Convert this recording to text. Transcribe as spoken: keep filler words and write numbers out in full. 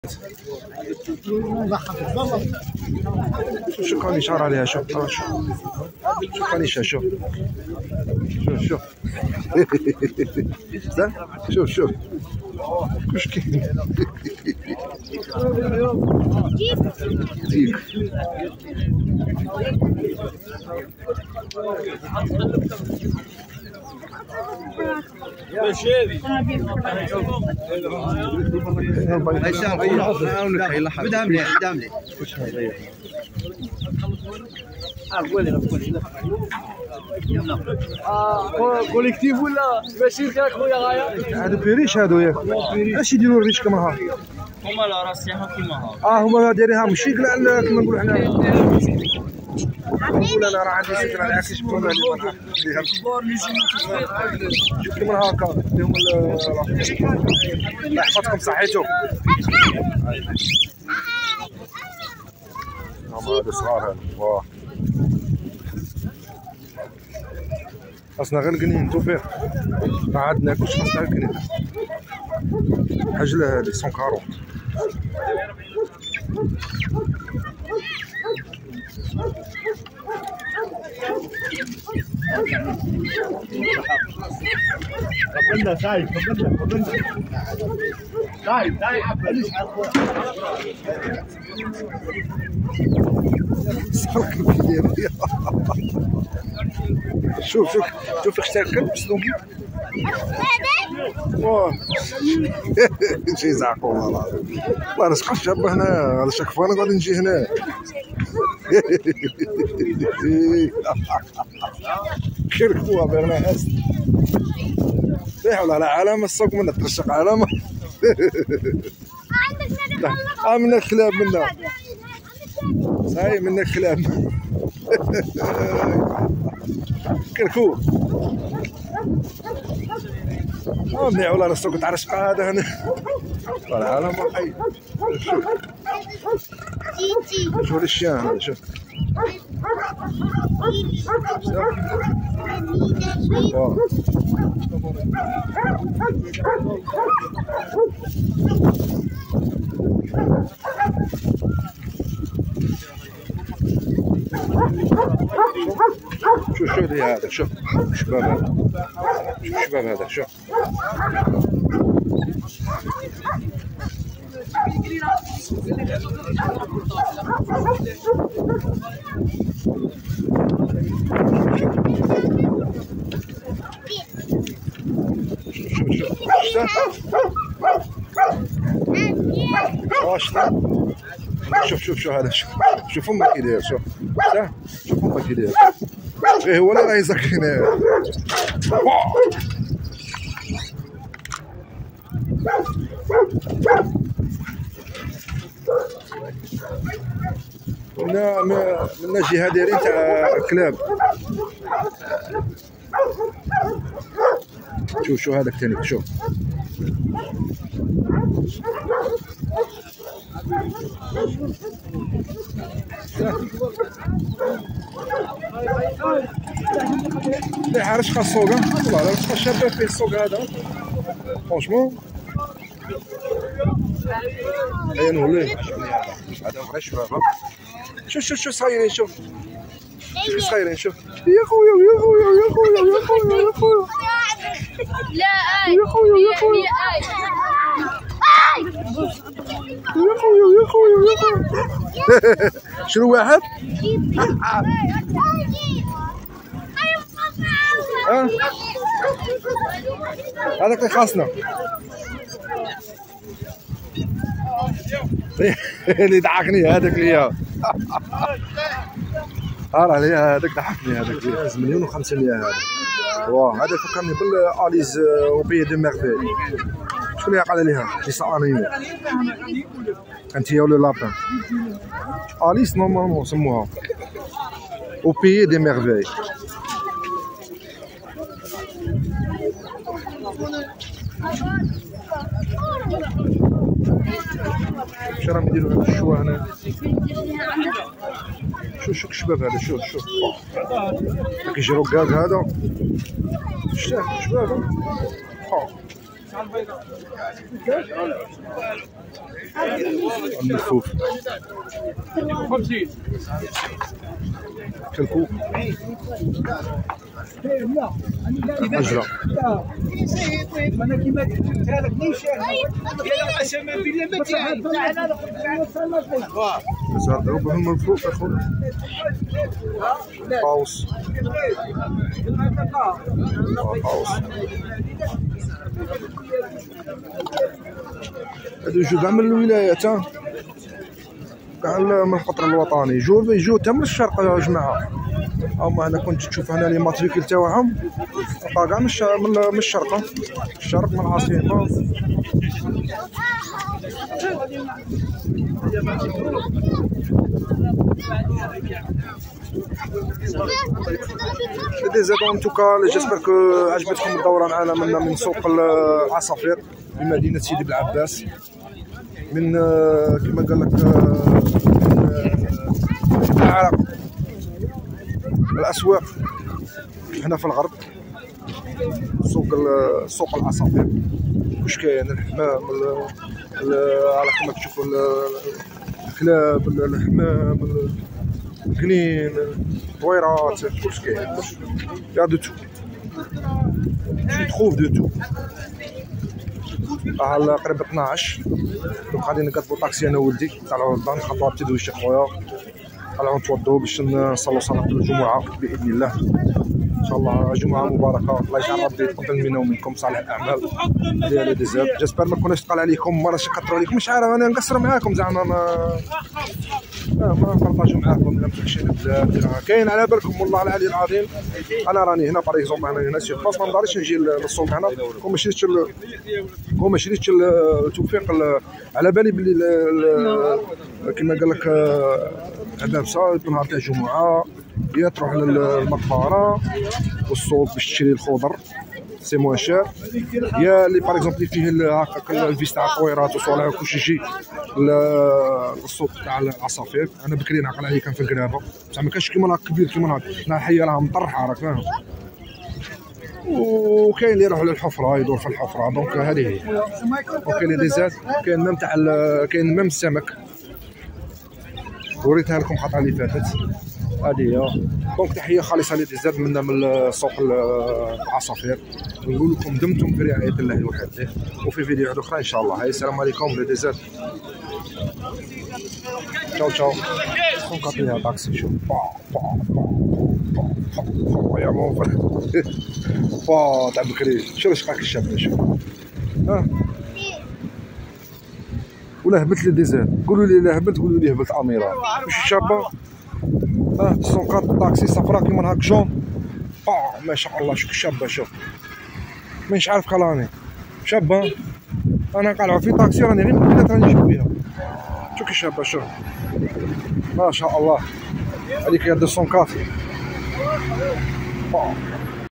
شوف شوف راني شعر عليها. شوف شوف شوف راني شوف شوف شوف شوف شوف كوش كاين ديك كوليكتيف ولا ماشي ياك خويا غايا؟ هادو بيريش هادو ياك اش يديروا الريش كما ها؟ هما لا راه سياحه كيما ها. اه هما دايرينها ماشي كاع كما نقولوا حنا. نقول انا راه عندي فكره على كيفاش يكونوا هذه المرحله شوف كيما هكا فيهم الله يحفظكم صحيتو. هما هادو صغار هادو واه خاصنا غير القنين توفيق ما عاد ناكلش خاصنا غير القنين. حجله هادي مية وأربعين قبلنا شايف قبلنا قبلنا شايف شايف عباليش شوف شوف شوف اختار الكلب بسلوكي واه شي زعقوا والله والله انا شقى الشاب هنا هذا شاك فانا غادي نجي هنا كركوا بغنا اس لا حول ولا علامه السوق من ترشق علامه اه من الكلاب منا صاي من الكلاب كركو اه مليح والله السوق تاع الرشقه هذا هنا ولا علامه حي. شوف شوف الشيان هذا شوف شوف شوف لي هذا شوف شباب هذا شوف شباب هذا شوف شوف شوف شوف هذا شوف شوف امك كي داير شوف شوف امك كي داير غير هو اللي راه يسكن منا منا جهه دايرين تاع كلاب. شوف شوف هذاك ثاني شوف لا حارش خا السوق والله لا خا شابه فيه السوق هذا فرونشمون ايا نولي هذا غير شباب. شوف شوف شوف صايرين شوف شوف صايرين شوف يا خويا يا خويا يا خويا يا خويا يا خويا لا يا خويا يا خويا يا خويا يا خويا يا خويا شنو واحد؟ ها هذاك اللي خاصنا اللي ضحكني هذاك اللي ها راه هذاك ضحكني هذاك مليون وخمسمية هذا واه هذا فكرني بالاليز او بي دو ميرفي. شكون اللي قال ليها لي سانيمو انت يا ولا لابان اليس نورمالمون سموها او بي دي ميرفي. واش راهم يديروا هاد الشوا هنا؟ شوف شوف الشباب هذا شوف شوف كيجرو كاك هذا شتاه شباب الملفوف خمسين كالكو الحجرة انا كيما جبتها لك نيشان قسما بالله ما تعرف ضربه الملفوف اخويا باوس باوس هادو يجوا كاع من الولايات ها كاع من القطر الوطني يجوا يجوا حتى من الشرق يا جماعه. هما انا كنت تشوف هنا لي ماتريكول تاعهم تلقى كاع من من الشرق الشرق من العاصمه. دي زاد ان توكا جيسبر كو عجبتكم الدوره معنا من من سوق العصافير بمدينه سيدي بالعباس، من كما قال لك من العرق الاسواق هنا في الغرب. سوق سوق العصافير واش كاين الحمام على كما تشوفوا الكلاب الحمام القنين الطويرات كلش كاين يا دو تو tu trouves de tout. على قريب اثناش دونك غادي نقطبو طاكسي انا وولدي طلعوا للدار نخطبوا بتي دويش خويا طلعوا نتوضوا باش نصلوا صلاه الجمعه باذن الله. ان شاء الله جمعه مباركه، الله يجعل ربي يتقبل منا ومنكم صالح الاعمال ديالي ديزاد. جيسبر ما كناش ثقال عليكم ما راش نكثروا عليكم، مش عارف انا نقصر معاكم زعما ما اه ما نبارطاجو معاكم لا نمشي البلاد كاين على بالكم. والله العلي العظيم انا راني هنا باغ اكزومبل انا هنا سي باس ما نقدرش نجي للسوق هنا كون ما شريتش كون ما شريتش التوفيق على بالي بلي كما قال لك عبابسه نهار تاع الجمعه يا تروح للمقبره والسوق باش تشري الخضر سي موان شير، يا اللي باغ اكزومبل فيه هكاك الفيس تاع الطويرات وصوالح وكلشي يجي للسوق تاع العصافير. انا بكري نعقل عليه كان في القرابه بصح ما كانش كيما هاك كبير كيما هاك، حنا الحيه راها مطرحه راك فاهم، وكاين اللي يروح للحفره يدور في الحفره دونك هذه هي. وكاين اللي زاد كاين ميم تاع كاين ميم السمك وريتها لكم الخطره اللي فاتت هذه هي. دونك تحيه خالصه لديزاد منا من سوق العصافير، نقول لكم دمتم في رعايه الله وحده وفي فيديوهات اخرى ان شاء الله. هاي السلام عليكم لديزاد. تشاو تشاو. نقطيها طاكسي شوف يا موفر با تاع بكري شوف شقاك الشاب شوف ها ولا هبط لي ديزاد قولوا لي لا هبط قولوا لي هبط اميره واش شابه اه السونقات الطاكسي صفراء كيما هاك جون با ما شاء الله شوف شابه شوف مانيش عارف كلامي شابه. انا قالعوا في طاكسي راني غير مدينه راني نشوف بها شوف كي شابه شوف ما شاء الله هذيك هي دو سونقات با